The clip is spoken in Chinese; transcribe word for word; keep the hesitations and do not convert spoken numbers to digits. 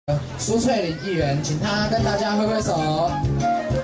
苏翠玲议员，请他跟大家挥挥手。